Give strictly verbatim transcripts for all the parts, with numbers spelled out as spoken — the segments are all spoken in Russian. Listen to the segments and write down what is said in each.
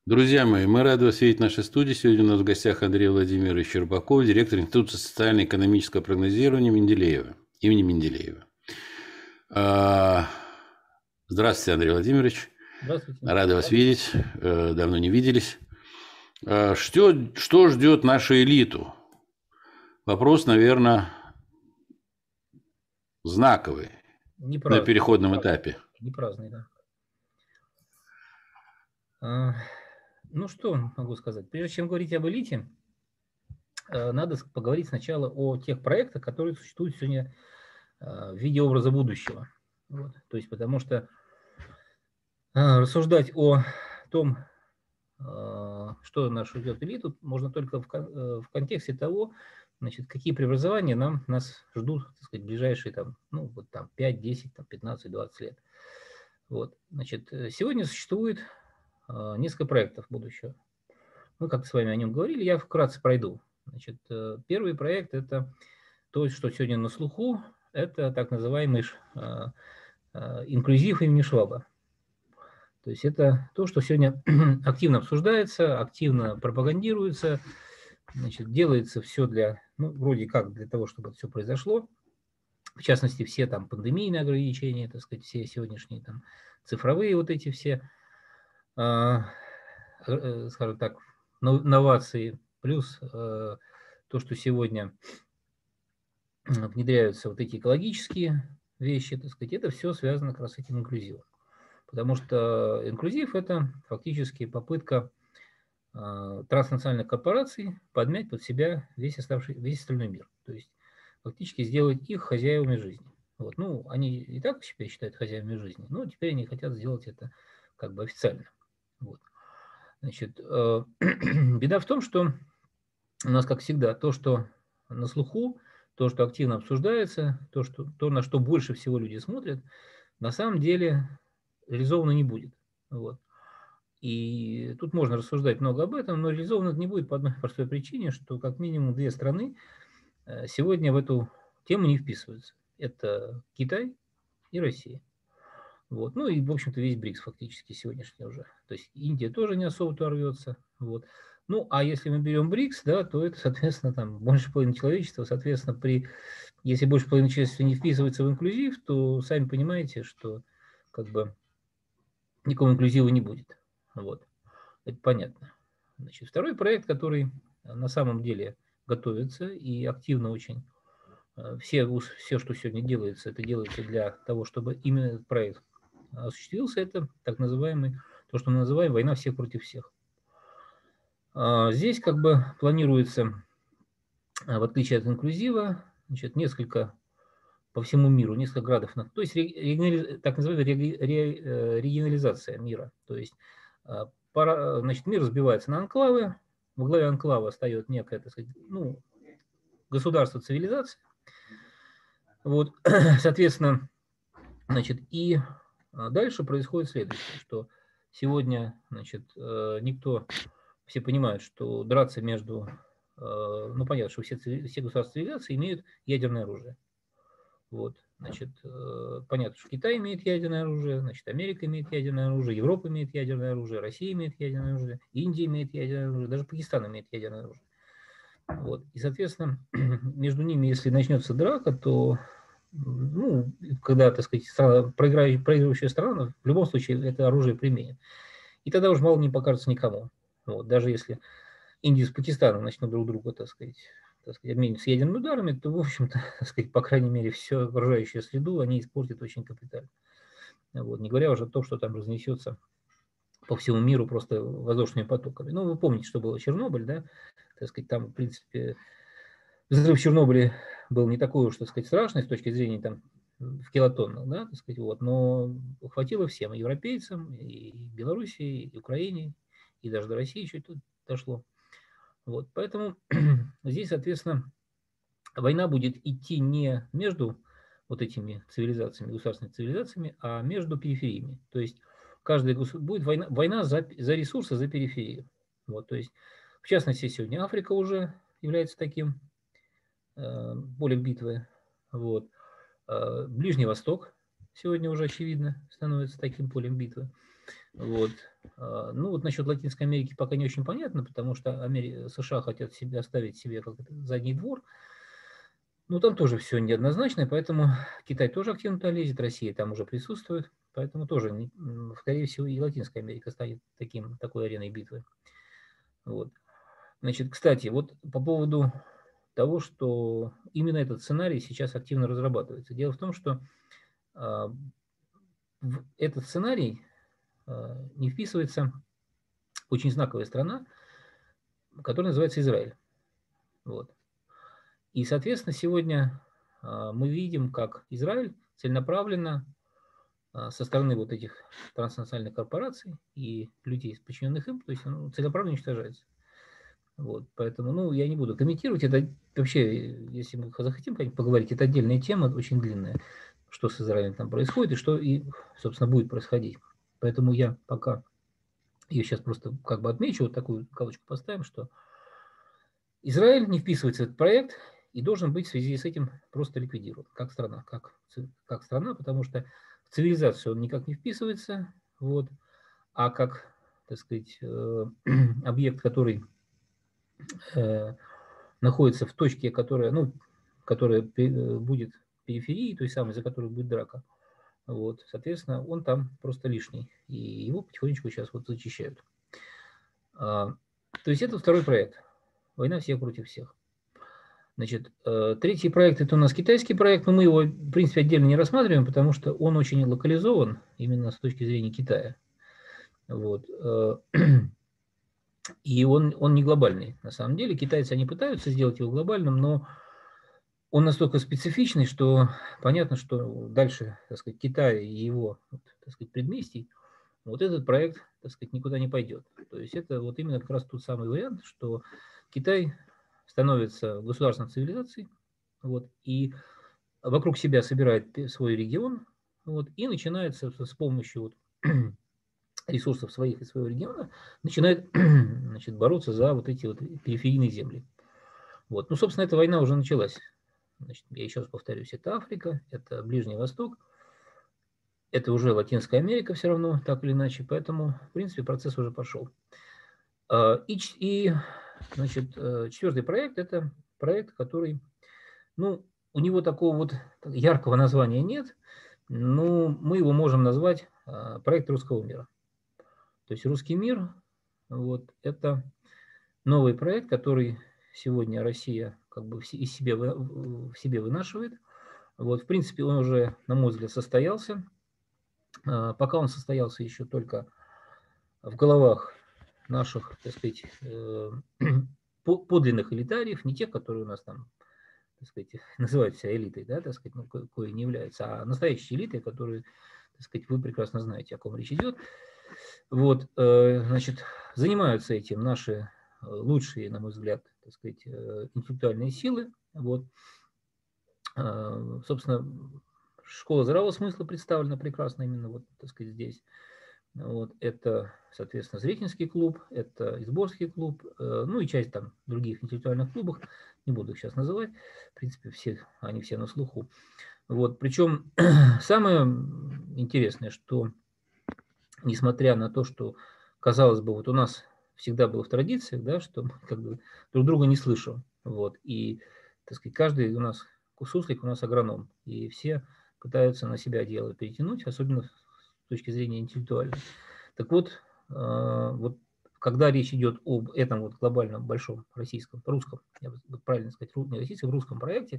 Друзья мои, мы рады вас видеть в нашей студии. Сегодня у нас в гостях Андрей Владимирович Щербаков, директор Института социально-экономического прогнозирования Менделеева, имени Менделеева. А, Здравствуйте, Андрей Владимирович. Здравствуйте. Рады вас видеть. Э, Давно не виделись. А, Что, что ждет нашу элиту? Вопрос, наверное, знаковый Не на праздный, переходном этапе. не праздный, да. А, ну что могу сказать? Прежде чем говорить об элите, э, надо с- поговорить сначала о тех проектах, которые существуют сегодня э, в виде образа будущего. Вот. То есть, потому что а, рассуждать о том, а, что нас ждет элиту, можно только в, кон- э, в контексте того, значит, какие преобразования нам, нас ждут, так сказать, ближайшие там, ну, вот там пять, десять, там, пятнадцать, двадцать лет. Вот. Значит, э, сегодня существует а, несколько проектов будущего. Мы как с вами о нем говорили, я вкратце пройду. Значит, э, первый проект – это то, что сегодня на слуху, это так называемый ш- а, а, инклюзив имени Шваба. То есть это то, что сегодня активно обсуждается, активно пропагандируется, значит, делается все для, ну, вроде как для того, чтобы это все произошло. В частности, все там пандемийные ограничения, так сказать, все сегодняшние там цифровые вот эти все а, э, скажем так, но- новации, плюс э, то, что сегодня внедряются вот эти экологические вещи, так сказать, это все связано как раз с этим инклюзивом. Потому что инклюзив – это фактически попытка э, транснациональных корпораций подмять под себя весь, оставший, весь остальной мир. То есть фактически сделать их хозяевами жизни. Вот. Ну, они и так себя считают хозяевами жизни, но теперь они хотят сделать это как бы официально. Вот. Значит, э, беда в том, что у нас, как всегда, то, что на слуху, то, что активно обсуждается, то, что, то, на что больше всего люди смотрят, на самом деле реализовано не будет. Вот. И тут можно рассуждать много об этом, но реализовано это не будет по одной простой причине, что как минимум две страны э, сегодня в эту тему не вписываются. Это Китай и Россия. Вот. Ну и, в общем-то, весь БРИКС фактически сегодняшний уже. То есть Индия тоже не особо-то рвется. Вот. Ну, а если мы берем БРИКС, да, то это, соответственно, там больше половины человечества. Соответственно, при, если больше половины человечества не вписывается в инклюзив, то сами понимаете, что как бы никакого инклюзива не будет. Вот. Это понятно. Значит, второй проект, который на самом деле готовится и активно очень э, все, все, что сегодня делается, это делается для того, чтобы именно этот проект осуществился, это так называемый, то, что мы называем война всех против всех. А, Здесь как бы планируется, а, в отличие от инклюзива, значит, несколько по всему миру, несколько градов, на- то есть регионали- так называемая реги- ре- э, регионализация мира. То есть а, пара- значит, мир разбивается на анклавы, во главе анклава встает некое, так сказать, ну, государство, цивилизация. Вот, соответственно, значит, и а, дальше происходит следующее, что сегодня, значит, э, никто, все понимают, что драться между, э, ну, понятно, что все, все государства цивилизации имеют ядерное оружие. Вот, значит, э, понятно, что Китай имеет ядерное оружие, значит, Америка имеет ядерное оружие, Европа имеет ядерное оружие, Россия имеет ядерное оружие, Индия имеет ядерное оружие, даже Пакистан имеет ядерное оружие. Вот. И, соответственно, между ними, если начнется драка, то, ну, когда, так сказать, страна, проиграющая, проигрывающая страна, в любом случае это оружие применит. И тогда уже мало не покажется никому. Вот. Даже если Индия с Пакистаном начнут друг друга, так сказать, так сказать, обмениваться ядерными ударами, то, в общем-то, так сказать, по крайней мере, всю окружающую среду они испортят очень капитально. Вот. Не говоря уже о том, что там разнесется по всему миру просто воздушными потоками. Ну, вы помните, что было Чернобыль, да? Так сказать, там, в принципе, взрыв в Чернобыле был не такой уж, так сказать, страшный с точки зрения там в килотоннах, да, так сказать, вот, но хватило всем, и европейцам, и Белоруссии, и Украине, и даже до России чуть тут дошло. Вот, поэтому здесь, соответственно, война будет идти не между вот этими цивилизациями, государственными цивилизациями, а между перифериями. То есть каждая будет война, война за, за ресурсы, за периферию. Вот, то есть, в частности, сегодня Африка уже является таким э, полем битвы. Вот. Э, Ближний Восток сегодня уже, очевидно, становится таким полем битвы. Вот. Ну, вот насчет Латинской Америки пока не очень понятно, потому что Амери... США хотят себе оставить себе как задний двор. Ну, там тоже все неоднозначно, поэтому Китай тоже активно туда лезет, Россия там уже присутствует, поэтому тоже, скорее всего, и Латинская Америка станет таким, такой ареной битвы. Вот. Значит, кстати, вот по поводу того, что именно этот сценарий сейчас активно разрабатывается. Дело в том, что э, в этот сценарий э, не вписывается очень знаковая страна, которая называется Израиль. Вот. И, соответственно, сегодня э, мы видим, как Израиль целенаправленно э, со стороны вот этих транснациональных корпораций и людей, подчиненных им, то есть ну, целенаправленно уничтожается. Вот, поэтому, ну, я не буду комментировать. Это вообще, если мы захотим поговорить, это отдельная тема, очень длинная, что с Израилем там происходит и что, и, собственно, будет происходить. Поэтому я пока ее сейчас просто как бы отмечу, вот такую галочку поставим, что Израиль не вписывается в этот проект и должен быть в связи с этим просто ликвидирован, как страна, как, как страна, потому что в цивилизацию он никак не вписывается, вот, а как, так сказать, объект, который находится в точке, которая, ну, которая будет периферией, той самой, за которой будет драка. Вот, соответственно, он там просто лишний. И его потихонечку сейчас вот зачищают. А, то есть это второй проект. Война всех против всех. Значит, третий проект – это у нас китайский проект, но мы его, в принципе, отдельно не рассматриваем, потому что он очень локализован именно с точки зрения Китая. Вот. И он, он не глобальный, на самом деле. Китайцы, они пытаются сделать его глобальным, но он настолько специфичный, что понятно, что дальше, так сказать, Китая и его, так сказать, предместий, вот этот проект, так сказать, никуда не пойдет. То есть это вот именно как раз тот самый вариант, что Китай становится государственной цивилизацией, вот, и вокруг себя собирает свой регион, вот, и начинается с помощью вот ресурсов своих и своего региона, начинает, значит, бороться за вот эти вот периферийные земли. Вот. Ну, собственно, эта война уже началась. Значит, я еще раз повторюсь, это Африка, это Ближний Восток, это уже Латинская Америка все равно, так или иначе, поэтому, в принципе, процесс уже пошел. И, и значит, четвертый проект – это проект, который, ну, у него такого вот яркого названия нет, но мы его можем назвать проект русского мира. То есть русский мир, вот, это новый проект, который сегодня Россия как бы из себя, в себе вынашивает. Вот, в принципе, он уже, на мой взгляд, состоялся. Пока он состоялся еще только в головах наших, так сказать, подлинных элитариев, не тех, которые у нас там, так сказать, называют себя элитой, да, так сказать, ну, кое не являются, а настоящие элиты, которые, так сказать, вы прекрасно знаете, о ком речь идет. Вот, значит, занимаются этим наши лучшие, на мой взгляд, так сказать, интеллектуальные силы. Вот. Собственно, школа здравого смысла представлена прекрасно именно вот, так сказать, здесь. Вот. Это, соответственно, зрительский клуб, это Изборский клуб, ну и часть там других интеллектуальных клубов, не буду их сейчас называть, в принципе, все, они все на слуху. Вот. Причем самое интересное, что несмотря на то, что, казалось бы, вот у нас всегда было в традициях, да, что мы как бы друг друга не слышим. Вот, и, так сказать, каждый у нас суслик, у нас агроном. И все пытаются на себя дело перетянуть, особенно с точки зрения интеллектуальной. Так вот, э, вот когда речь идет об этом вот глобальном большом российском, русском, я бы правильно сказать, не российском, русском проекте,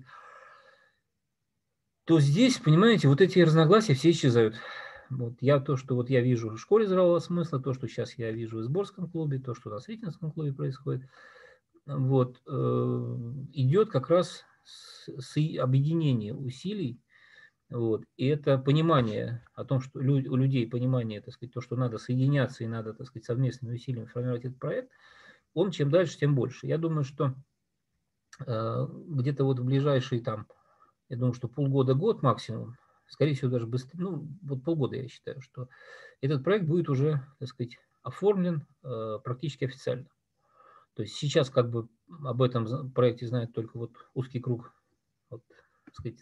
то здесь, понимаете, вот эти разногласия все исчезают. Вот я то, что вот я вижу в школе здравого смысла, то, что сейчас я вижу в Изборском клубе, то, что у нас в Ритинском клубе происходит, вот, э, идет как раз с, с объединения усилий, вот, и это понимание о том, что лю, у людей понимание, так сказать, то, что надо соединяться и надо, так сказать, совместными усилиями формировать этот проект, он чем дальше, тем больше. Я думаю, что э, где-то вот в ближайшие там, я думаю, что полгода-год максимум, скорее всего, даже быстрее, ну, вот полгода я считаю, что этот проект будет уже, так сказать, оформлен э, практически официально. То есть сейчас как бы об этом проекте знает только вот узкий круг, вот, так сказать,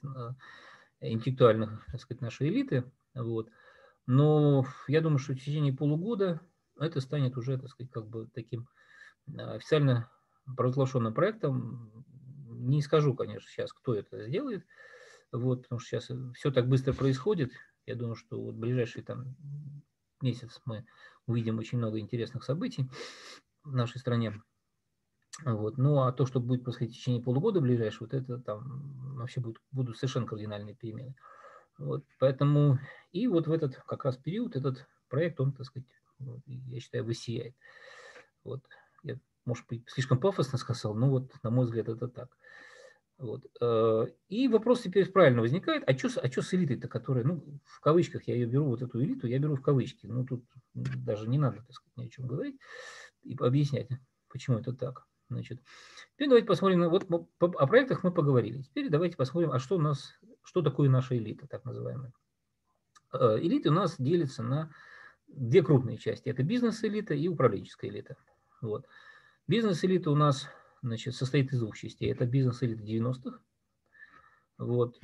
интеллектуальных, так сказать, нашей элиты. Вот. Но я думаю, что в течение полугода это станет уже, так сказать, как бы таким официально провозглашенным проектом. Не скажу, конечно, сейчас, кто это сделает, вот, потому что сейчас все так быстро происходит. Я думаю, что вот в ближайший там месяц мы увидим очень много интересных событий в нашей стране. Вот. Ну, а то, что будет происходить в течение полугода ближайшего, вот это там вообще будут, будут совершенно кардинальные перемены. Вот. Поэтому и вот в этот как раз период этот проект, он, так сказать, вот, я считаю, высияет. Вот. Я, может быть, слишком пафосно сказал, но вот, на мой взгляд, это так. Вот. И вопрос теперь правильно возникает, а что а с элитой-то, которая, ну, в кавычках, я ее беру, вот эту элиту, я беру в кавычки. Ну, тут даже не надо, так сказать, ни о чем говорить и объяснять, почему это так. Значит, теперь давайте посмотрим, на, вот о проектах мы поговорили. Теперь давайте посмотрим, а что у нас, что такое наша элита, так называемая. Элита у нас делится на две крупные части. Это бизнес-элита и управленческая элита. Вот. Бизнес-элита у нас, значит, состоит из двух частей. Это бизнес-элита девяностых. Вот.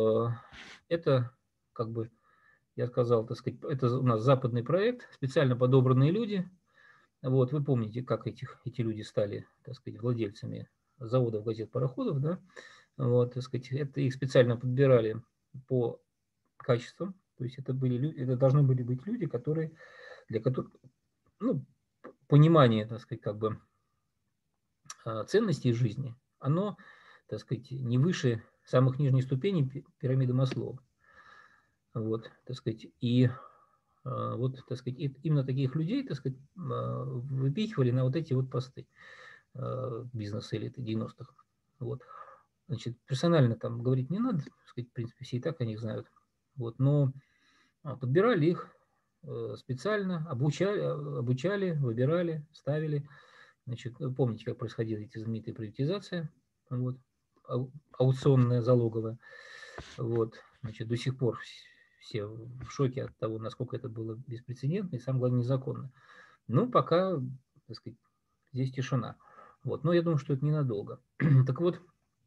Это, как бы, я сказал, так сказать, это у нас западный проект, специально подобранные люди. Вот, вы помните, как этих, эти люди стали, так сказать, владельцами заводов, газет, пароходов, да? Вот, так сказать, это их специально подбирали по качествам. То есть это были люди, это должны были быть люди, которые, для которых, ну, понимание, так сказать, как бы ценностей жизни, оно, так сказать, не выше самых нижних ступеней пирамиды Маслоу. Вот, так сказать, и вот, так сказать, именно таких людей, так сказать, выпихивали на вот эти вот посты бизнес-элиты девяностых. Вот. Значит, персонально там говорить не надо, так сказать, в принципе, все и так о них знают. Вот, но подбирали их специально, обучали, обучали, выбирали, ставили. Значит, помните, как происходила эти знаменитые приватизации, вот, аукционная, залоговая. Вот, значит, до сих пор все в шоке от того, насколько это было беспрецедентно и, самое главное, незаконно. Ну, пока, так сказать, здесь тишина. Вот, но я думаю, что это ненадолго. Так вот,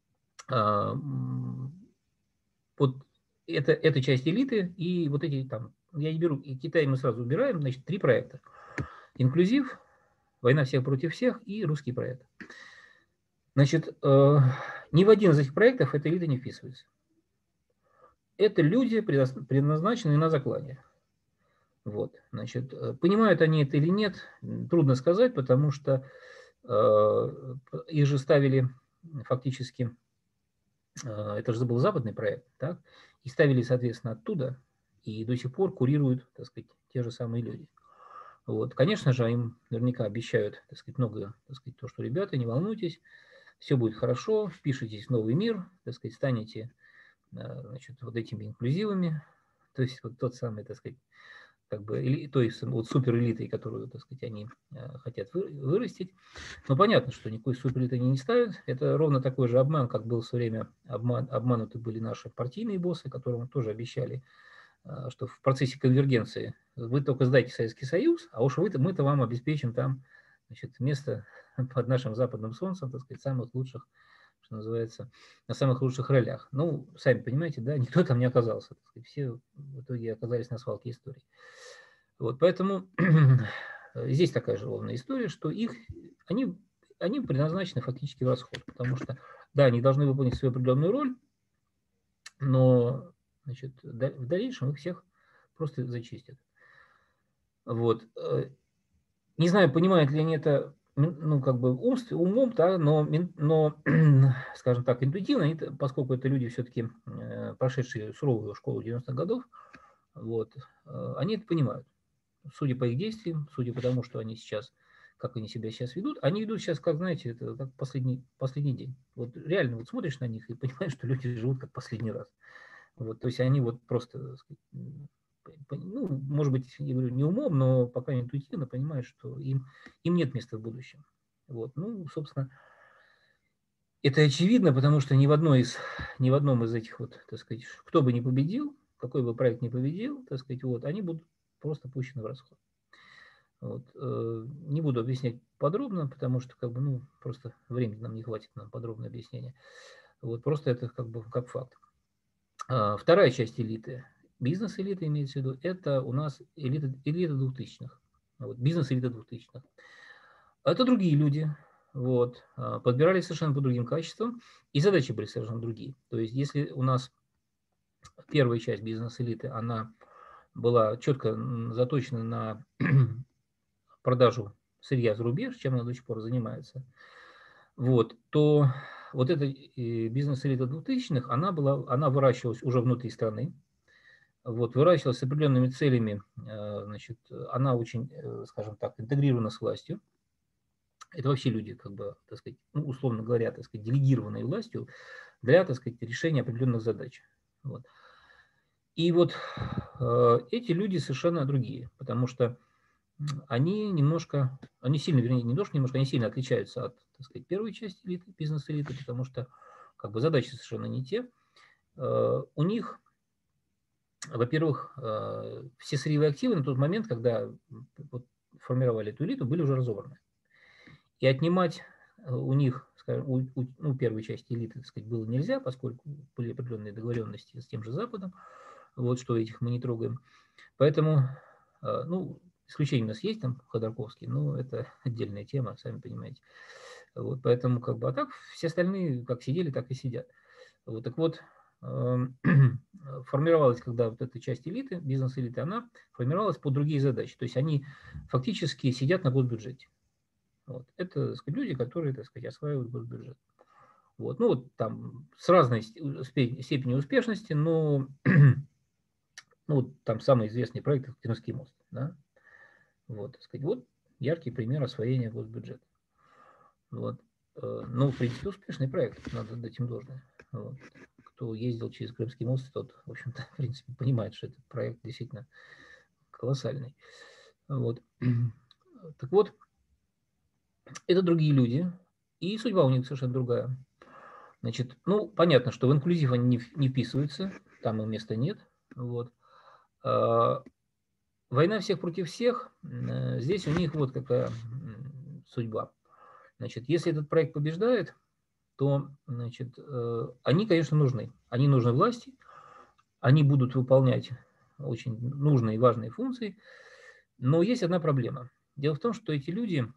вот это, это часть элиты, и вот эти там, я не беру, и Китай мы сразу убираем, значит, три проекта. Инклюзив, война всех против всех и русский проект. Значит, ни в один из этих проектов эта элита не вписывается. Это люди, предназначенные на заклание. Вот, значит, понимают они это или нет, трудно сказать, потому что э, их же ставили фактически, э, это же был западный проект, так, и ставили, соответственно, оттуда, и до сих пор курируют, так сказать, те же самые люди. Вот, конечно же, им наверняка обещают, так сказать, многое, так сказать, то, что, ребята, не волнуйтесь, все будет хорошо, впишитесь в новый мир, так сказать, станете, значит, вот этими инклюзивами, то есть вот тот самый, так сказать, как бы, или, то есть вот суперэлитой, которую, так сказать, они э, хотят вы, вырастить. Но понятно, что никакой суперэлиты они не ставят. Это ровно такой же обман, как был в свое время обман, обмануты были наши партийные боссы, которым тоже обещали, э, что в процессе конвергенции вы только сдайте Советский Союз, а уж вы, мы-то вам обеспечим там, значит, место под нашим западным солнцем, так сказать, самых лучших, что называется, на самых лучших ролях. Ну, сами понимаете, да, никто там не оказался. Так сказать, все в итоге оказались на свалке истории. Вот, поэтому здесь такая же ровная история, что их, они, они предназначены фактически в расход, потому что, да, они должны выполнить свою определенную роль, но, значит, в дальнейшем их всех просто зачистят. Вот. Не знаю, понимают ли они это, ну, как бы умств, умом, да, но, но, скажем так, интуитивно, они, поскольку это люди все-таки прошедшие суровую школу девяностых годов, вот, они это понимают. Судя по их действиям, судя по тому, что они сейчас, как они себя сейчас ведут, они ведут сейчас, как, знаете, это как последний, последний день. Вот реально вот смотришь на них и понимаешь, что люди живут как последний раз. Вот, то есть они вот просто, так сказать, ну, может быть, я говорю, не умом, но пока интуитивно понимают, что им, им нет места в будущем. Вот, ну, собственно, это очевидно, потому что ни в одной из, ни в одном из этих вот, так сказать, кто бы ни победил, какой бы проект ни победил, так сказать, вот, они будут просто пущены в расход. Вот. Не буду объяснять подробно, потому что как бы, ну, просто времени нам не хватит на подробное объяснение. Вот, просто это как бы как факт. Вторая часть элиты, бизнес-элита имеется в виду, это у нас элита, элита двухтысячных. Вот, бизнес-элита двухтысячных. Это другие люди, вот, подбирались совершенно по другим качествам, и задачи были совершенно другие. То есть если у нас первая часть бизнес-элиты, она была четко заточена на продажу сырья за рубеж, чем она до сих пор занимается, вот, то вот эта бизнес-элита двухтысячных, она, была, она выращивалась уже внутри страны, вот, выращивалась с определенными целями, значит, она очень, скажем так, интегрирована с властью. Это вообще люди, как бы, так сказать, ну, условно говоря, так сказать, делегированные властью для, так сказать, решения определенных задач. Вот. И вот э, эти люди совершенно другие, потому что они немножко, они сильно, вернее, не немножко, немножко, они сильно отличаются от, так сказать, первой части элиты, бизнес-элиты, потому что, как бы, задачи совершенно не те. Э, у них, во-первых, э, все сырьевые активы на тот момент, когда вот, формировали эту элиту, были уже разобраны. И отнимать у них, скажем, у, у ну, первой части элиты, так сказать, было нельзя, поскольку были определенные договоренности с тем же Западом, вот что этих мы не трогаем. Поэтому, ну, исключение у нас есть, там, Ходорковский, но это отдельная тема, сами понимаете. Вот, поэтому, как бы, а так все остальные как сидели, так и сидят. Вот, так вот, формировалась, когда вот эта часть элиты, бизнес-элиты, она формировалась под другие задачи. То есть они фактически сидят на госбюджете. Вот. Это, так сказать, люди, которые, так сказать, осваивают госбюджет. Вот. Ну, вот там с разной степенью успешности, но ну, вот там самый известный проект – Крымский мост. Да? Вот, так сказать, вот яркий пример освоения госбюджета. Вот. Ну, в принципе, успешный проект, надо дать им должное. Вот. Кто ездил через Крымский мост, тот, в общем-то, в принципе, понимает, что этот проект действительно колоссальный. Вот. Так вот, это другие люди, и судьба у них совершенно другая. Значит, ну, понятно, что в инклюзив они не, не вписываются, там им места нет. Вот. А, война всех против всех, здесь у них вот какая судьба. Значит, если этот проект побеждает, то, значит, они, конечно, нужны. Они нужны власти, они будут выполнять очень нужные и важные функции, но есть одна проблема. Дело в том, что эти люди,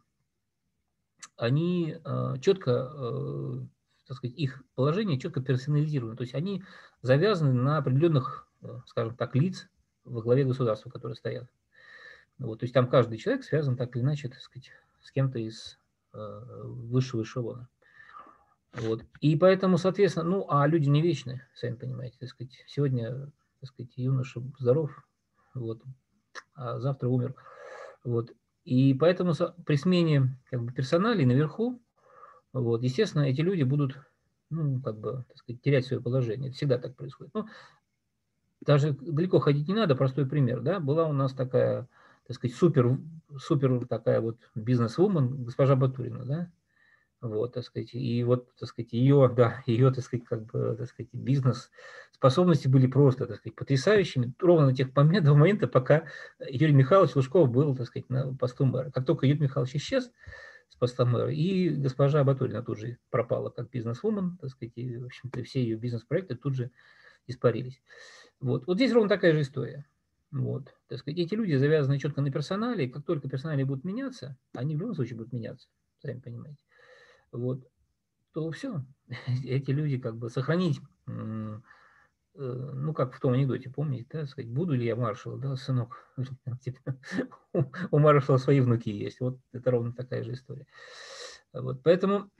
они четко, так сказать, их положение четко персонализировано. То есть они завязаны на определенных, скажем так, лиц во главе государства, которые стоят. Вот, то есть там каждый человек связан так или иначе, так сказать, с кем-то из э, высшего эшелона. Вот. И поэтому, соответственно, ну, а люди не вечны, сами понимаете, так сказать, сегодня, так сказать, юноша здоров, вот, а завтра умер. Вот. И поэтому при смене как бы, персоналей наверху, вот, естественно, эти люди будут, ну, как бы, так сказать, терять свое положение. Это всегда так происходит. Ну, даже далеко ходить не надо, простой пример, да, была у нас такая, так сказать, супер, супер такая вот бизнес-вумен, госпожа Батурина, да, вот, так сказать, и вот, так сказать, ее, да, ее, так сказать, как бы, так сказать, бизнес-способности были просто, так сказать, потрясающими, ровно на тех моментах, пока Юрий Михайлович Лужков был, так сказать, на посту мэра. Как только Юрий Михайлович исчез с поста мэра, и госпожа Батурина тут же пропала как бизнес-вумен, так сказать, и, в общем-то, все ее бизнес-проекты тут же испарились. Вот. Вот здесь ровно такая же история. Вот. Так сказать, эти люди завязаны четко на персонале, и как только персонали будут меняться, они в любом случае будут меняться, сами понимаете. Вот. То все. Эти люди как бы сохранить, ну, как в том анекдоте, помните, да, сказать, буду ли я маршал, да, сынок, у маршала свои внуки есть. Вот это ровно такая же история. Вот. Поэтому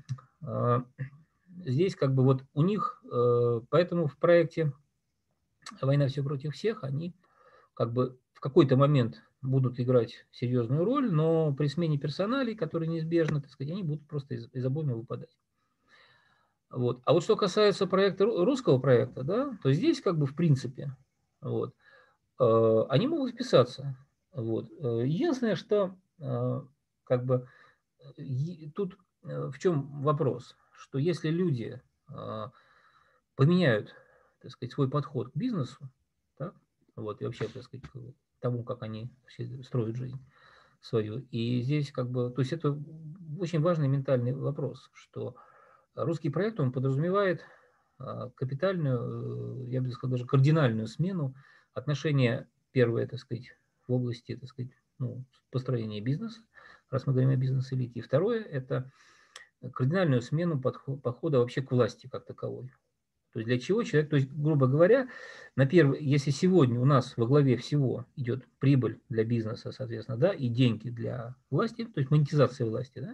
здесь как бы вот у них, поэтому в проекте «Война все против всех», они как бы в какой-то момент будут играть серьезную роль, но при смене персоналей, которые неизбежны, так сказать, они будут просто из, из обоймы выпадать. Вот. А вот что касается проекта, русского проекта, да, то здесь как бы в принципе вот, э, они могут вписаться. Вот. Единственное, что э, как бы тут в чем вопрос, что если люди э, поменяют, так сказать, свой подход к бизнесу, так, вот, и вообще, так сказать, к тому, как они строят жизнь свою. И здесь как бы, то есть это очень важный ментальный вопрос, что русский проект, он подразумевает капитальную, я бы сказал, даже кардинальную смену отношения, первое, так сказать, в области, так сказать, ну, построение бизнеса, раз мы говорим о бизнес-элите. И второе – это кардинальную смену подхода вообще к власти как таковой. То есть для чего человек, то есть, грубо говоря, на первый, если сегодня у нас во главе всего идет прибыль для бизнеса, соответственно, да, и деньги для власти, то есть монетизация власти, да,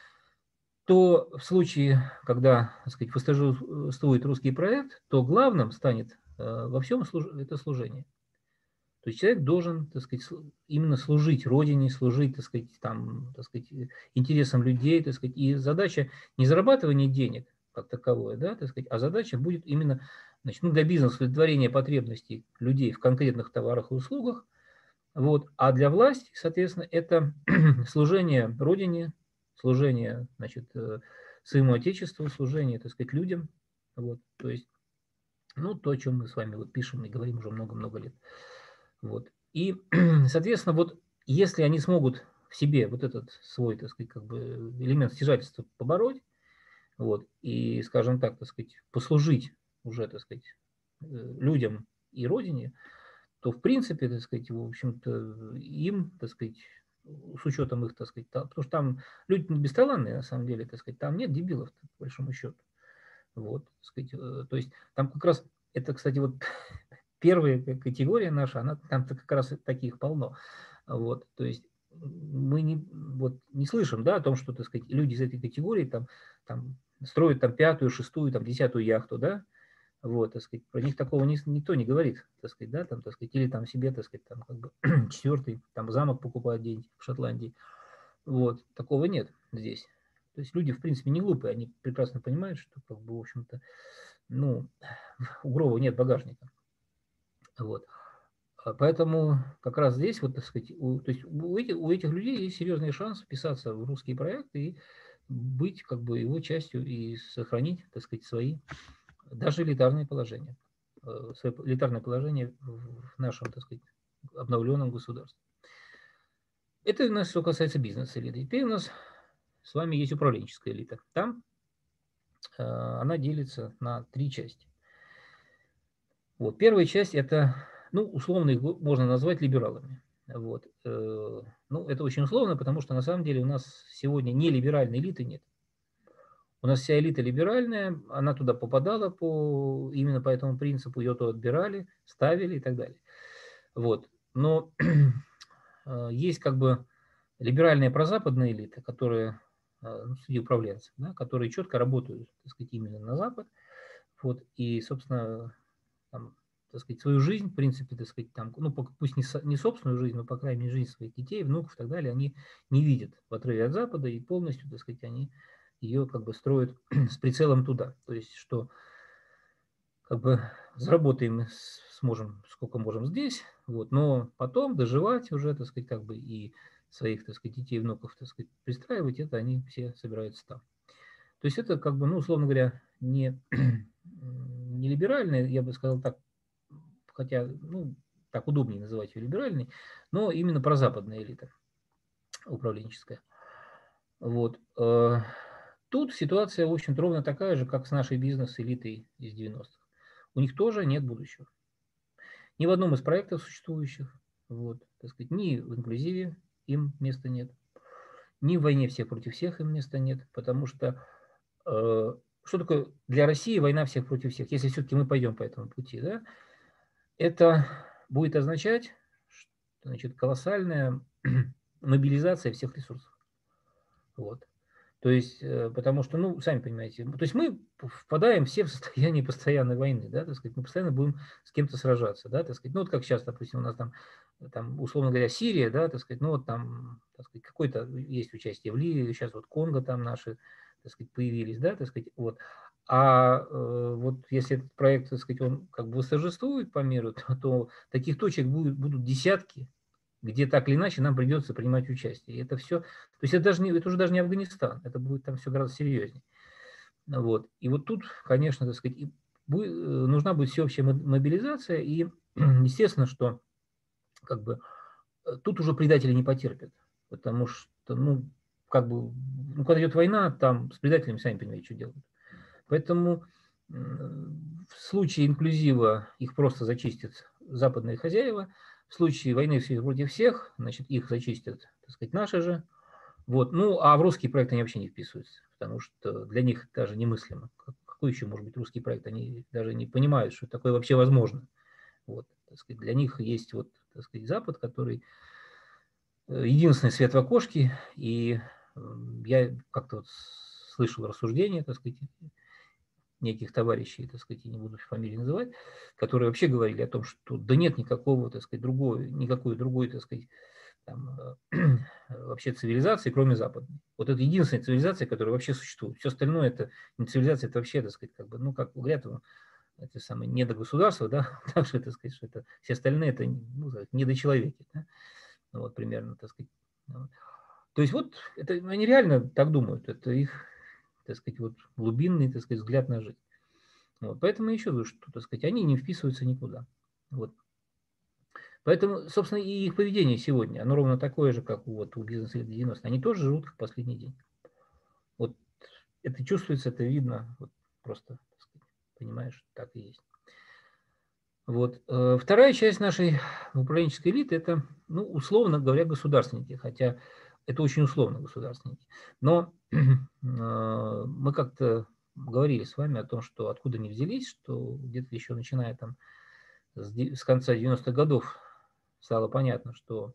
то в случае, когда, так сказать, восторжествует русский проект, то главным станет э, во всем служ... это служение. То есть человек должен, так сказать, именно служить Родине, служить, так сказать, там, так сказать, интересам людей, так сказать, и задача не зарабатывание денег как таковое, да, так сказать, а задача будет именно, значит, ну, для бизнеса удовлетворения потребностей людей в конкретных товарах и услугах, вот, а для власти, соответственно, это служение Родине, служение, значит, своему Отечеству, служение, так сказать, людям, вот, то есть, ну, то, о чем мы с вами вот пишем и говорим уже много-много лет. Вот. И, соответственно, вот если они смогут в себе вот этот свой, так сказать, как бы элемент стяжательства побороть, вот, и, скажем так, так сказать, послужить уже, так сказать, людям и Родине, то, в принципе, так сказать, в общем-то, им, так сказать, с учетом их, так сказать, потому что там люди бесталанные, на самом деле, так сказать, там нет дебилов, по большому счету. Вот, так сказать, то есть там как раз, это, кстати, вот первая категория наша, она там-то как раз таких полно. Вот, то есть мы не, вот, не слышим, да, о том, что, так сказать, люди из этой категории там, там строят там пятую, шестую, там десятую яхту, да, вот, так сказать, про них такого ни, никто не говорит, так сказать, да, там, так сказать, или там себе, так сказать, там, как бы, четвертый, там, замок покупают где-нибудь в Шотландии, вот, такого нет здесь. То есть люди, в принципе, не глупые, они прекрасно понимают, что, как бы, в общем-то, ну, у Грова нет багажника. Вот. Поэтому как раз здесь, вот, так сказать, у, то есть у, этих, у этих людей есть серьезный шанс вписаться в русский проект и быть как бы его частью и сохранить, так сказать, свои, даже элитарные положения, свое элитарное положение в нашем, так сказать, обновленном государстве. Это у нас что касается бизнес-элиты. Теперь у нас с вами есть управленческая элита. Там э, она делится на три части. Вот. Первая часть – это, ну, условно их можно назвать либералами. Вот. Ну, это очень условно, потому что на самом деле у нас сегодня не либеральной элиты нет. У нас вся элита либеральная, она туда попадала по, именно по этому принципу, ее то отбирали, ставили и так далее. Вот. Но есть как бы либеральная прозападная элита, которая, ну, среди управленцев, да, которые четко работают, так сказать, именно на Запад. Вот. И, собственно, там, так сказать, свою жизнь, в принципе, так сказать, там, ну, пусть не, не собственную жизнь, но, по крайней мере, жизнь своих детей, внуков и так далее, они не видят в отрыве от Запада, и полностью, так сказать, они ее как бы строят с прицелом туда. То есть, что как бы заработаем, сможем, сколько можем здесь, вот, но потом доживать уже, так сказать, как бы и своих, так сказать, детей, внуков, так сказать, пристраивать, это они все собираются там. То есть это как бы, ну, условно говоря, не, не либеральное, я бы сказал так, хотя, ну, так удобнее называть ее либеральной, но именно прозападная элита управленческая. Вот. Тут ситуация, в общем-то, ровно такая же, как с нашей бизнес-элитой из девяностых. У них тоже нет будущего. Ни в одном из проектов существующих, вот, так сказать, ни в инклюзиве им места нет, ни в войне всех против всех им места нет, потому что э, что такое для России война всех против всех, если все-таки мы пойдем по этому пути, да? Это будет означать, значит, колоссальная мобилизация всех ресурсов. Вот. То есть, потому что, ну, сами понимаете, то есть мы впадаем все в состояние постоянной войны, да, так сказать, мы постоянно будем с кем-то сражаться, да, так сказать, ну, вот как сейчас, допустим, у нас там, там, условно говоря, Сирия, да, так сказать, ну, вот там, так сказать, какое-то есть участие в Ливии, сейчас вот Конго там наши, так сказать, появились, да, так сказать, вот. А э, вот если этот проект, так сказать, он как бы восторжествует по миру, то, то таких точек будут, будут десятки, где так или иначе нам придется принимать участие. И это все, то есть это, даже не, это уже даже не Афганистан, это будет там все гораздо серьезнее. Вот. И вот тут, конечно, так сказать, будет, нужна будет всеобщая мобилизация, и естественно, что как бы тут уже предатели не потерпят, потому что, ну, как бы, ну, когда идет война, там с предателями, сами понимаете, что делают. Поэтому в случае инклюзива их просто зачистят западные хозяева, В случае войны всех против всех, значит, их зачистят, так сказать, наши же. Вот. Ну, а в русский проект они вообще не вписываются, потому что для них даже немыслимо. Какой еще может быть русский проект? Они даже не понимают, что такое вообще возможно. Вот, так сказать, для них есть вот, так сказать, Запад, который единственный свет в окошке, и я как-то вот слышал рассуждения, так сказать, неких товарищей, так сказать, я не буду фамилии называть, которые вообще говорили о том, что да нет никакого, так сказать, другой, никакой другой, так сказать, там, вообще цивилизации, кроме западной. Вот это единственная цивилизация, которая вообще существует. Все остальное это не цивилизация, это вообще, так сказать, как бы, ну, как говорят, это самое недогосударство, да, так что, так сказать, что это все остальные это, ну, недочеловеки, да? Вот примерно, так сказать. То есть вот это, они реально так думают, это их, так сказать, вот глубинный, так сказать, взгляд на жизнь. Вот, поэтому я еще говорю, что, так сказать, они не вписываются никуда. Вот. Поэтому, собственно, и их поведение сегодня, оно ровно такое же, как вот у бизнеса девяностых. Они тоже живут как последний день. Вот это чувствуется, это видно, вот просто, так сказать, понимаешь, так и есть. Вот. Вторая часть нашей управленческой элиты – это, ну, условно говоря, государственники, хотя это очень условно государственники. Но мы как-то говорили с вами о том, что откуда они взялись, что где-то еще начиная там с конца девяностых годов стало понятно, что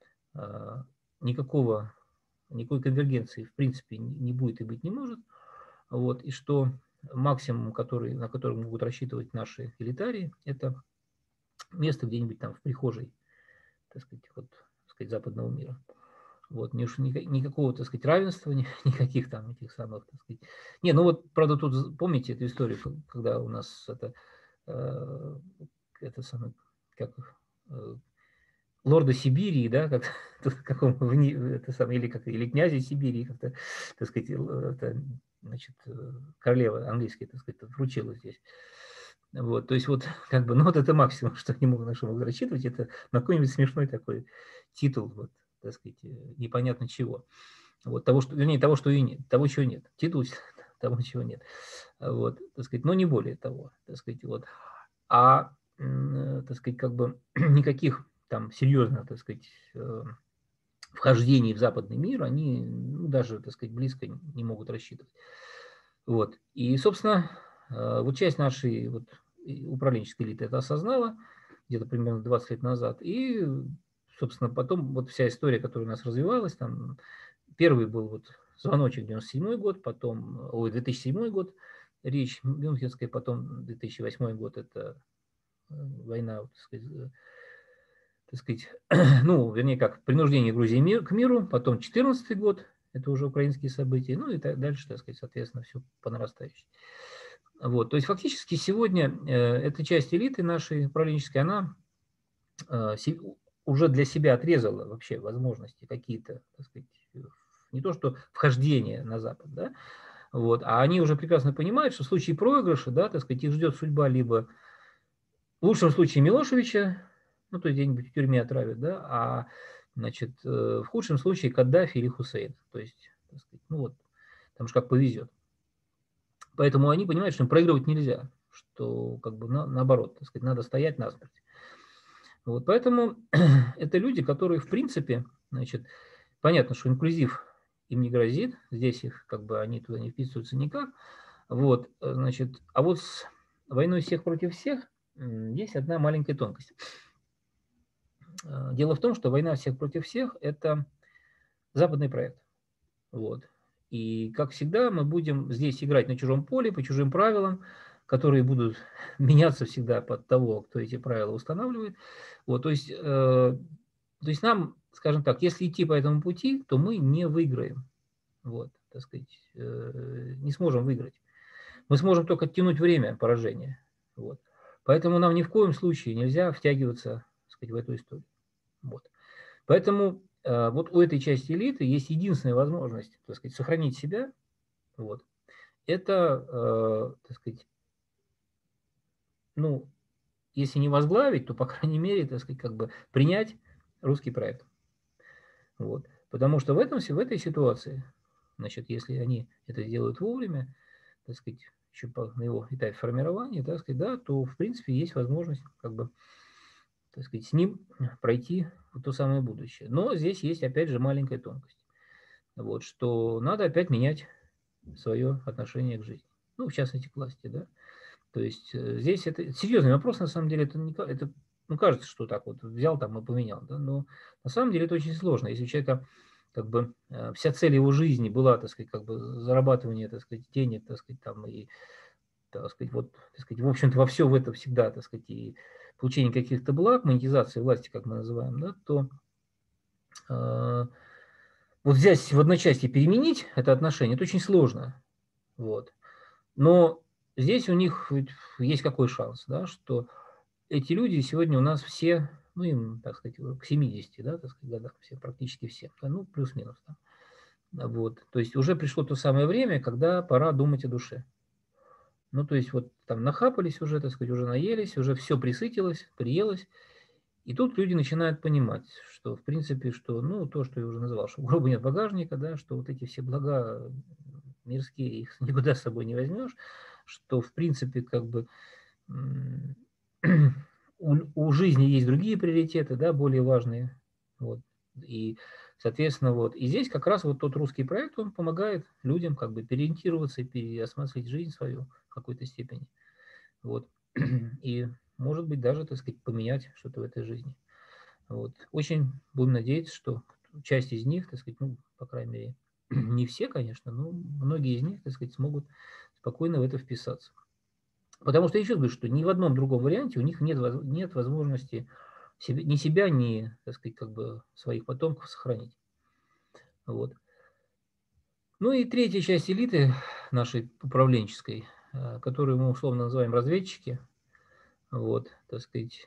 никакого, никакой конвергенции в принципе не будет и быть не может, вот, и что максимум, который, на который могут рассчитывать наши элитарии, это место где-нибудь там в прихожей, так сказать, вот, так сказать, западного мира. Вот, никакого, так сказать, равенства, никаких там этих самых, так сказать. Не, ну вот, правда, тут помните эту историю, когда у нас это, э, это самое, как э, лорда Сибири, да, как, каком, это самое, или как, или князя Сибири, как-то, так сказать, это, значит, королева английская, так сказать, вручила здесь. Вот, то есть вот, как бы, ну вот это максимум, что они могут, на что могут рассчитывать, это на какой-нибудь смешной такой титул, вот, так сказать, непонятно чего. Вот, того, что, вернее, того, что и нет, того, чего нет. Титул, того, чего нет. Вот, так сказать, но не более того, так сказать, вот. А, так сказать, как бы никаких там серьезных, так сказать, вхождений в западный мир они, ну, даже, так сказать, близко не могут рассчитывать. Вот. И, собственно, вот часть нашей вот управленческой элиты это осознала где-то примерно двадцать лет назад. И, собственно, потом вот вся история, которая у нас развивалась, там, первый был вот звоночек девяносто седьмой год, потом, ой, две тысячи седьмой год, речь Мюнхенская, потом две тысячи восьмой год, это война, так сказать, так сказать, ну, вернее, как, принуждение Грузии к миру, потом четырнадцатый год, это уже украинские события, ну и так дальше, так сказать, соответственно, все по нарастающей. Вот, то есть фактически сегодня э, эта часть элиты нашей управленческой, она э, си, уже для себя отрезала вообще возможности какие-то, так сказать, не то что вхождение на Запад, да, вот, а они уже прекрасно понимают, что в случае проигрыша, да, так сказать, их ждет судьба либо в лучшем случае Милошевича, ну, то есть где-нибудь в тюрьме отравят, да, а, значит, в худшем случае Каддафи или Хусейн. То есть, так сказать, ну вот, там же как повезет. Поэтому они понимают, что им проигрывать нельзя, что как бы на, наоборот, так сказать, надо стоять насмерть. Вот, поэтому это люди, которые, в принципе, значит, понятно, что инклюзив им не грозит, здесь их, как бы, они туда не вписываются никак, вот, значит, а вот с войной всех против всех есть одна маленькая тонкость. Дело в том, что война всех против всех – это западный проект. Вот. И, как всегда, мы будем здесь играть на чужом поле, по чужим правилам, которые будут меняться всегда под того, кто эти правила устанавливает. Вот, то есть, э, то есть нам, скажем так, если идти по этому пути, то мы не выиграем. Вот, так сказать, э, не сможем выиграть. Мы сможем только оттянуть время поражения. Вот. Поэтому нам ни в коем случае нельзя втягиваться, так сказать, в эту историю. Вот. Поэтому э, вот у этой части элиты есть единственная возможность, так сказать, сохранить себя. Вот. Это, э, так сказать, ну, если не возглавить, то, по крайней мере, так сказать, как бы принять русский проект. Вот. Потому что в, этом, в этой ситуации, значит, если они это делают вовремя, так сказать, еще по, на его этапе формирования, так сказать, да, то, в принципе, есть возможность как бы так сказать, с ним пройти в то самое будущее. Но здесь есть, опять же, маленькая тонкость. Вот, что надо опять менять свое отношение к жизни. Ну, в частности, к власти, да. То есть э, здесь это серьезный вопрос, на самом деле, это, не, это ну, кажется, что так вот взял там и поменял, да, но на самом деле это очень сложно. Если у человека как бы э, вся цель его жизни была, так сказать, как бы зарабатывание, так сказать, денег, так сказать, там и, так сказать, вот, так сказать, в общем-то, во все в это всегда, так сказать, и получение каких-то благ, монетизация власти, как мы называем, да, то э, вот взять в одночасье переменить это отношение, это очень сложно. Вот. Но здесь у них есть какой шанс, да, что эти люди сегодня у нас все, ну им, так сказать, к семидесяти, да, так сказать, годам, все, практически все, да, ну плюс-минус. Да. Вот. То есть уже пришло то самое время, когда пора думать о душе. Ну, то есть вот там нахапались уже, так сказать, уже наелись, уже все присытилось, приелось. И тут люди начинают понимать, что, в принципе, что, ну, то, что я уже называл, что у гроба нет багажника, да, что вот эти все блага мирские, их никуда с собой не возьмешь, что, в принципе, как бы у, у жизни есть другие приоритеты, да, более важные. Вот. И, соответственно, вот. И здесь как раз вот тот русский проект, он помогает людям как бы переориентироваться и переосмыслить жизнь свою в какой-то степени. Вот. И, может быть, даже, так сказать, поменять что-то в этой жизни. Вот. Очень будем надеяться, что часть из них, так сказать, ну, по крайней мере, не все, конечно, но многие из них, так сказать, смогут спокойно в это вписаться. Потому что я еще говорю, что ни в одном другом варианте у них нет, нет возможности себе, ни себя, ни, так сказать, как бы своих потомков сохранить. Вот. Ну и третья часть элиты нашей управленческой, которую мы условно называем разведчики, вот, так сказать,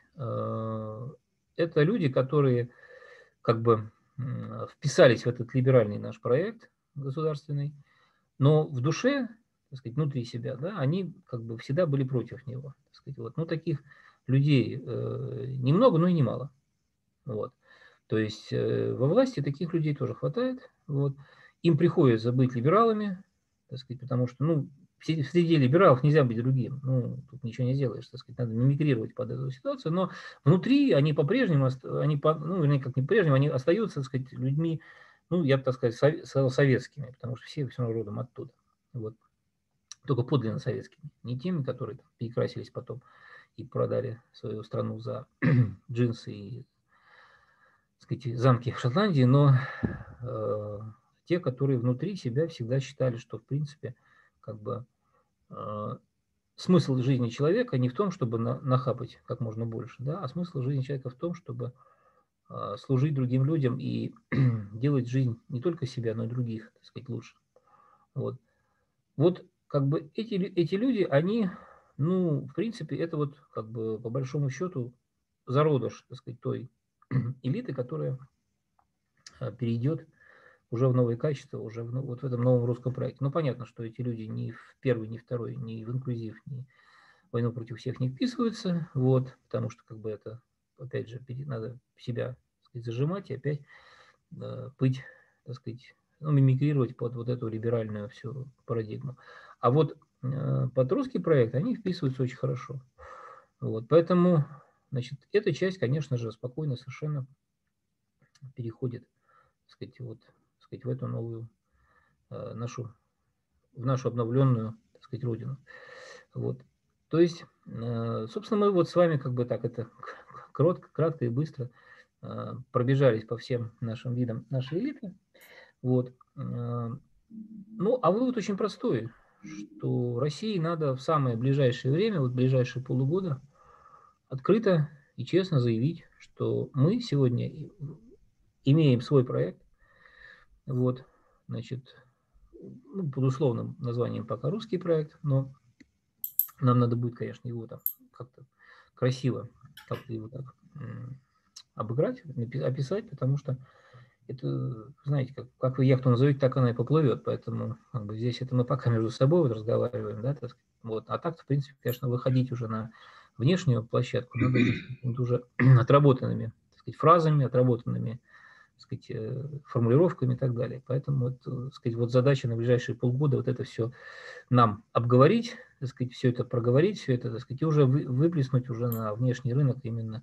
это люди, которые как бы вписались в этот либеральный наш проект государственный, но в душе, так сказать, внутри себя, да, они как бы всегда были против него. Так сказать, вот. Ну, таких людей э, немного, но и немало. Вот. То есть э, во власти таких людей тоже хватает. Вот. Им приходится быть либералами, так сказать, потому что, ну, среди либералов нельзя быть другим. Ну, тут ничего не сделаешь, так сказать, надо мимикрировать под эту ситуацию. Но внутри они по-прежнему, они, ну, вернее, как не по-прежнему, они остаются, так сказать, людьми, ну, я бы, так сказать, советскими, потому что все все равно родом оттуда. Вот. Только подлинно советскими. Не теми, которые там перекрасились потом и продали свою страну за джинсы и, так сказать, замки в Шотландии, но э, те, которые внутри себя всегда считали, что, в принципе, как бы э, смысл жизни человека не в том, чтобы на, нахапать как можно больше, да, а смысл жизни человека в том, чтобы э, служить другим людям и делать жизнь не только себя, но и других, так сказать, лучше. Вот. Вот как бы эти, эти люди, они, ну, в принципе, это вот как бы по большому счету зародыш, так сказать, той элиты, которая перейдет уже в новые качества, уже в, вот в этом новом русском проекте. Ну, понятно, что эти люди ни в первый, ни в второй, ни в инклюзив, ни в войну против всех не вписываются, вот, потому что как бы это, опять же, надо себя, так сказать, зажимать и опять э, быть, так сказать, ну, мимикрировать под вот эту либеральную всю парадигму. А вот э, под русский проект они вписываются очень хорошо. Вот, поэтому, значит, эта часть, конечно же, спокойно совершенно переходит, так сказать, вот, так сказать, в эту новую э, нашу, в нашу обновленную, так сказать, родину. Вот. То есть, э, собственно, мы вот с вами как бы так это кратко, кратко и быстро э, пробежались по всем нашим видам нашей элиты. Вот. Ну, а вывод очень простой, что России надо в самое ближайшее время, вот ближайшие полугода, открыто и честно заявить, что мы сегодня имеем свой проект, вот, значит, ну, под условным названием пока русский проект, но нам надо будет, конечно, его там как-то красиво, как-то его так обыграть, описать, потому что это, знаете, как, как вы яхту назовете, так она и поплывет. Поэтому как бы, здесь это мы пока между собой вот разговариваем, да, так сказать. Вот. А так, в принципе, конечно, выходить уже на внешнюю площадку надо быть уже отработанными, так сказать, фразами, отработанными, так сказать, формулировками и так далее. Поэтому вот, так сказать, вот задача на ближайшие полгода вот это все нам обговорить, так сказать, все это проговорить, все это, так сказать, и уже вы, выплеснуть уже на внешний рынок именно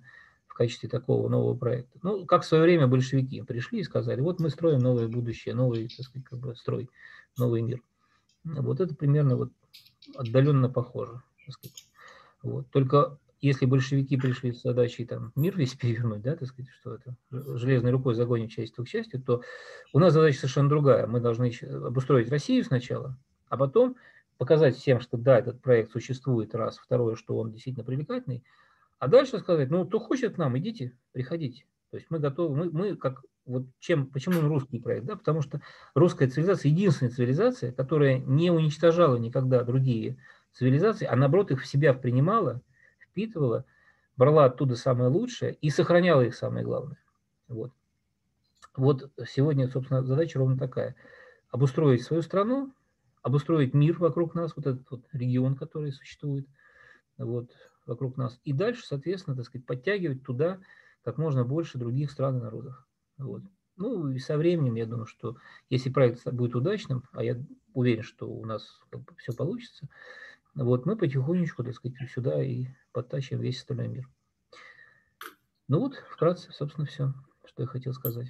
в качестве такого нового проекта. Ну, как в свое время большевики пришли и сказали, вот мы строим новое будущее, новый, так сказать, как бы строй, новый мир. Вот это примерно вот отдаленно похоже, так сказать. Вот. Только если большевики пришли с задачей там мир весь перевернуть, да, так сказать, что это железной рукой загоним человечество к счастью, то у нас задача совершенно другая. Мы должны обустроить Россию сначала, а потом показать всем, что да, этот проект существует, раз, второе, что он действительно привлекательный, а дальше сказать, ну, кто хочет к нам, идите, приходите. То есть мы готовы, мы, мы как, вот чем, почему русский проект, да, потому что русская цивилизация единственная цивилизация, которая не уничтожала никогда другие цивилизации, а наоборот их в себя принимала, впитывала, брала оттуда самое лучшее и сохраняла их самое главное. Вот. Вот сегодня, собственно, задача ровно такая. Обустроить свою страну, обустроить мир вокруг нас, вот этот вот регион, который существует, вот, вокруг нас. И дальше, соответственно, так сказать, подтягивать туда как можно больше других стран и народов. Вот. Ну и со временем, я думаю, что если проект будет удачным, а я уверен, что у нас как бы все получится, вот, мы потихонечку, так сказать, сюда и подтащим весь остальной мир. Ну вот, вкратце, собственно, все, что я хотел сказать.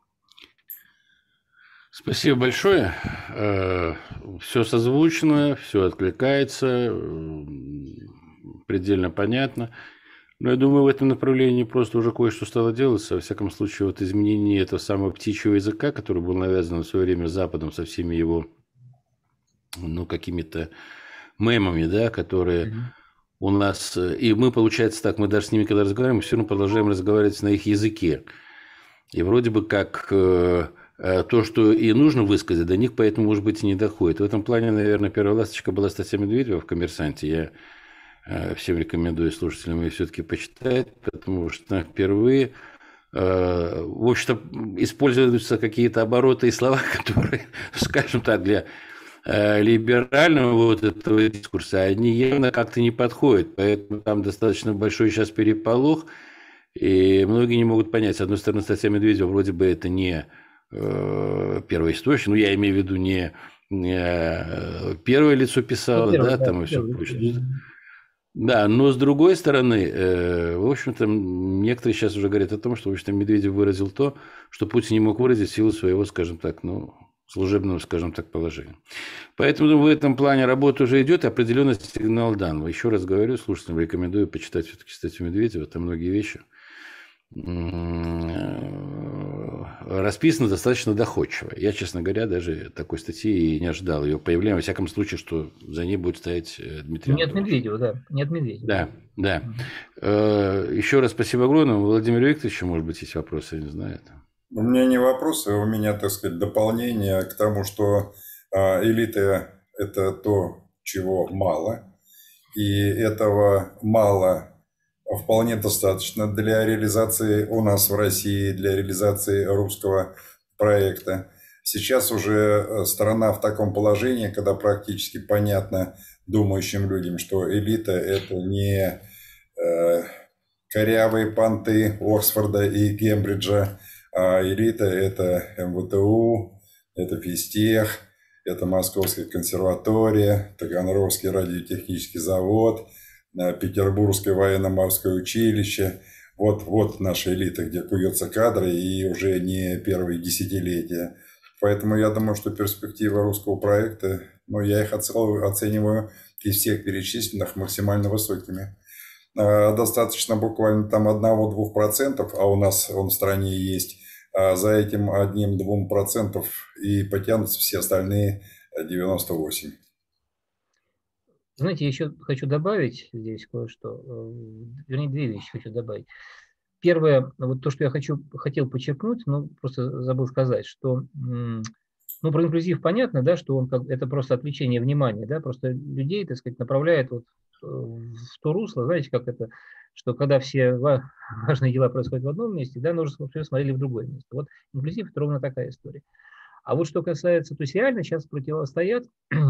Спасибо большое. Все созвучно, все откликается, предельно понятно. Но я думаю, в этом направлении просто уже кое-что стало делаться. Во всяком случае, вот изменение этого самого птичьего языка, который был навязан в свое время Западом со всеми его, ну, какими-то мемами, да, которые mm-hmm. у нас... И мы, получается так, мы даже с ними, когда разговариваем, мы все равно продолжаем разговаривать на их языке. И вроде бы как... то, что и нужно высказать, до них поэтому, может быть, и не доходит. В этом плане, наверное, первая ласточка была статья Медведева в «Коммерсанте». Я всем рекомендую слушателям ее все-таки почитать, потому что впервые, в общем-то, используются какие-то обороты и слова, которые, скажем так, для либерального вот этого дискурса, они явно как-то не подходят. Поэтому там достаточно большой сейчас переполох, и многие не могут понять. С одной стороны, статья Медведева вроде бы это не первый источник, ну, я имею в виду не, не первое лицо писало, первый, да, да, там и все прочее. Да, но с другой стороны, в общем-то, некоторые сейчас уже говорят о том, что, в общем-то, Медведев выразил то, что Путин не мог выразить в силу своего, скажем так, ну, служебного, скажем так, положения. Поэтому в этом плане работа уже идет, и определенный сигнал дан. Еще раз говорю, слушателям рекомендую почитать все-таки статью Медведева, там многие вещи расписано достаточно доходчиво. Я, честно говоря, даже такой статьи и не ожидал ее появления. Во всяком случае, что за ней будет стоять Дмитрий Нет Медведева, да. Нет Медведева. Да, да. Mm-hmm. Еще раз спасибо огромное. Владимир Викторович, может быть, есть вопросы, я не знаю. У меня не вопросы, у меня, так сказать, дополнение к тому, что элита – это то, чего мало. И этого мало вполне достаточно для реализации у нас в России, для реализации русского проекта. Сейчас уже страна в таком положении, когда практически понятно думающим людям, что элита – это не э, корявые понты Оксфорда и Кембриджа, а элита – это эм вэ тэ у, это физтех, это Московская консерватория, Таганрогский радиотехнический завод, Петербургское военно-морское училище. Вот, вот наша элита, где куются кадры, и уже не первые десятилетия. Поэтому я думаю, что перспективы русского проекта, ну, я их оцениваю из всех перечисленных максимально высокими. Достаточно буквально там одного-двух процентов, а у нас он в стране есть, за этим одним-двум процентов и потянутся все остальные девяносто восемь. Знаете, я еще хочу добавить здесь кое-что, вернее, две вещи хочу добавить. Первое, вот то, что я хочу, хотел подчеркнуть, но просто забыл сказать, что, ну, про инклюзив понятно, да, что он как, это просто отвлечение внимания, да, просто людей, так сказать, направляет вот в то русло, знаете, как это, что когда все важные дела происходят в одном месте, да, нужно смотрели в другое место. Вот инклюзив – это ровно такая история. А вот что касается, то есть реально сейчас противостоят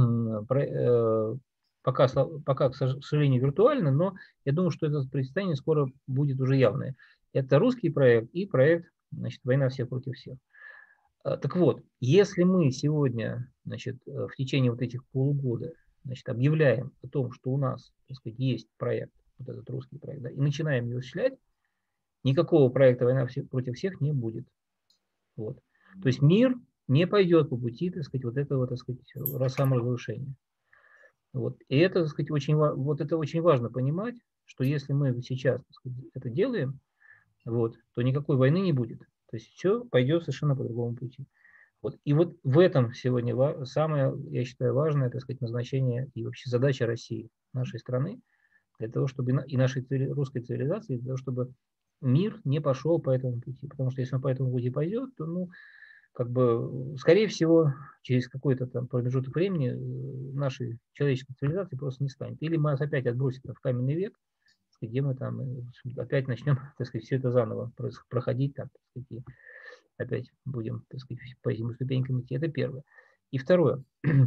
Пока, пока, к сожалению, виртуально, но я думаю, что это противостояние скоро будет уже явное. Это русский проект и проект, значит, «Война всех против всех». Так вот, если мы сегодня, значит, в течение вот этих полугода, значит, объявляем о том, что у нас, так сказать, есть проект, вот этот русский проект, да, и начинаем его осуществлять, никакого проекта «Война против всех» не будет. Вот. То есть мир не пойдет по пути, так сказать, вот этого, так сказать, саморазрушения. Вот. И это, так сказать, очень, вот это очень важно понимать, что если мы сейчас, так сказать, это делаем, вот, то никакой войны не будет. То есть все пойдет совершенно по другому пути. Вот. И вот в этом сегодня самое, я считаю, важное, так сказать, назначение и вообще задача России, нашей страны, для того, чтобы и нашей русской цивилизации, для того, чтобы мир не пошел по этому пути. Потому что если он по этому пути пойдет, то, ну, как бы, скорее всего, через какой-то там промежуток времени нашей человеческой цивилизации просто не станет. Или мы опять отбросим в каменный век, где мы там опять начнем, так сказать, все это заново проходить, там, так сказать, и опять будем, так сказать, по этим ступенькам идти. Это первое. И второе.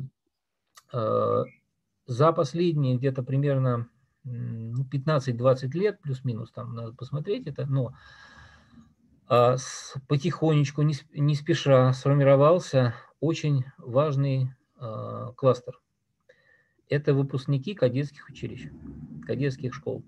За последние где-то примерно пятнадцать-двадцать лет, плюс-минус, там надо посмотреть это, но потихонечку, не спеша сформировался очень важный кластер. Это выпускники кадетских училищ, кадетских школ.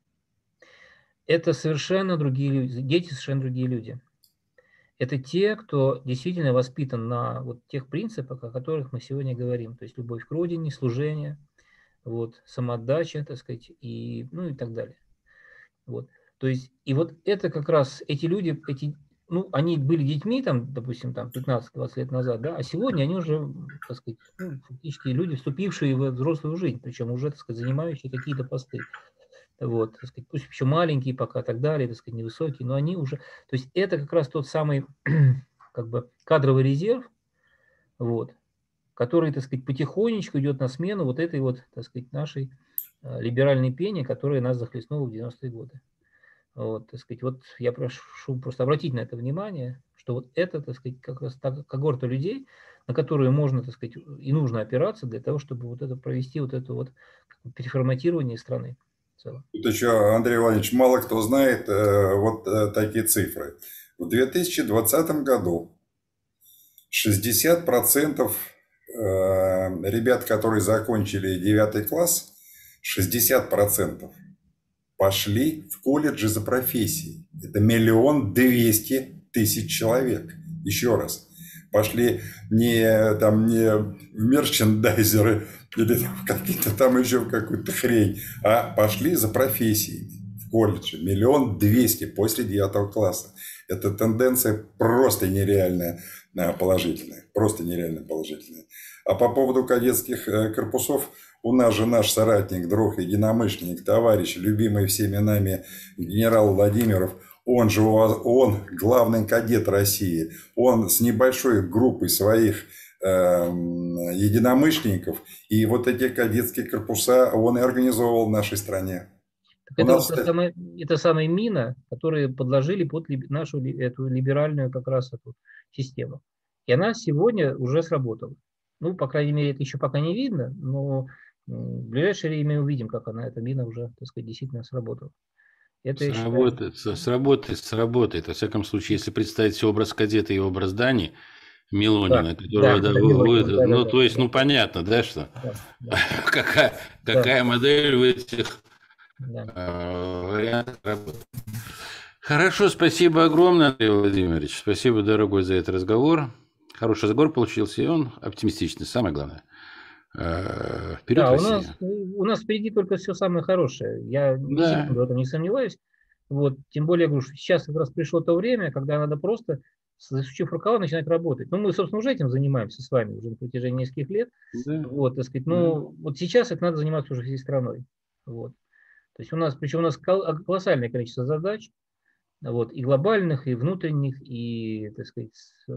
Это совершенно другие люди, дети совершенно другие люди. Это те, кто действительно воспитан на вот тех принципах, о которых мы сегодня говорим. То есть любовь к родине, служение, вот, самоотдача, так сказать, и, ну, и так далее. Вот. То есть, и вот это как раз эти люди, эти, ну, они были детьми, там, допустим, там, пятнадцать-двадцать лет назад, да, а сегодня они уже, так сказать, ну, фактически люди, вступившие в взрослую жизнь, причем уже, так сказать, занимающие какие-то посты. Вот, так сказать, пусть еще маленькие пока, так далее, так сказать, невысокие, но они уже, то есть это как раз тот самый, как бы, кадровый резерв, вот, который, так сказать, потихонечку идет на смену вот этой вот, так сказать, нашей либеральной пене, которая нас захлестнула в девяностые годы. Вот, так сказать, вот я прошу просто обратить на это внимание, что вот это, так сказать, как раз та когорта людей, на которую можно, так сказать, и нужно опираться для того, чтобы вот это провести, вот это вот переформатирование страны. Тут еще, Андрей Иванович, мало кто знает э, вот э, такие цифры. В две тысячи двадцатом году шестьдесят процентов э, ребят, которые закончили девятый класс, шестьдесят процентов пошли в колледжи за профессией. Это миллион двести тысяч человек. Еще раз. Пошли не, там, не в мерчендайзеры или какие-то там еще в какую-то хрень, а пошли за профессией в колледже. Миллион двести после девятого класса. Эта тенденция просто нереальная положительная. Просто нереально положительная. А по поводу кадетских корпусов, у нас же наш соратник, друг, единомышленник, товарищ, любимый всеми нами генерал Владимиров, он же он главный кадет России. Он с небольшой группой своих э, единомышленников. И вот эти кадетские корпуса он и организовывал в нашей стране. Так это, нас... это, самая, это самая мина, которую подложили под нашу эту либеральную как раз эту систему. И она сегодня уже сработала. Ну, по крайней мере, это еще пока не видно, но в ближайшее время увидим, как она, эта мина уже, так сказать, действительно сработала. Это, сработает, считаю... сработает, сработает. Во всяком случае, если представить себе образ кадета и образ Дани Милонина, да, которого, да, да, будет, да, ну, да, то есть, да, ну, понятно, да, что да, да. какая, да. какая модель в этих да. э, вариантах работает. Хорошо, спасибо огромное, Андрей Владимирович. Спасибо, дорогой, за этот разговор. Хороший разговор получился, и он оптимистичный, самое главное. Вперед, да, у нас, у нас впереди только все самое хорошее. Я да. в этом не сомневаюсь. Вот, тем более, я говорю, что сейчас как раз пришло то время, когда надо просто, засучив рукава, начинать работать. Ну, мы, собственно, уже этим занимаемся с вами уже на протяжении нескольких лет. Да. Вот, так сказать, ну, да. вот сейчас это надо заниматься уже всей страной. Вот. То есть у нас, причем у нас колоссальное количество задач, вот, и глобальных, и внутренних, и, так сказать,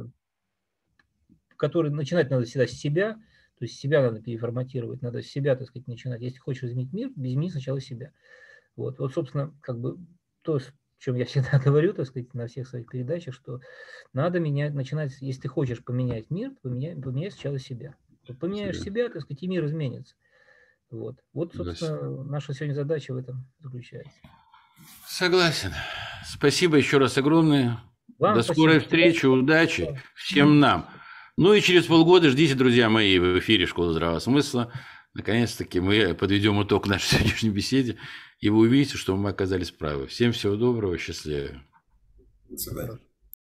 которые начинать надо всегда с себя. То есть себя надо переформатировать, надо с себя, так сказать, начинать. Если хочешь изменить мир, измени сначала себя. Вот, вот, собственно, как бы то, о чем я всегда говорю, так сказать, на всех своих передачах, что надо менять, начинать, если ты хочешь поменять мир, поменяй, поменяй сначала себя. Вот поменяешь себя. себя, так сказать, и мир изменится. Вот, вот, собственно, Согласен. Наша сегодня задача в этом заключается. Согласен. Спасибо еще раз огромное. Вам До спасибо. Скорой встречи, удачи всем нам. Ну и через полгода ждите, друзья мои, в эфире «Школа здравого смысла». Наконец-таки мы подведем итог нашей сегодняшней беседе, и вы увидите, что мы оказались правы. Всем всего доброго, счастливо. До свидания.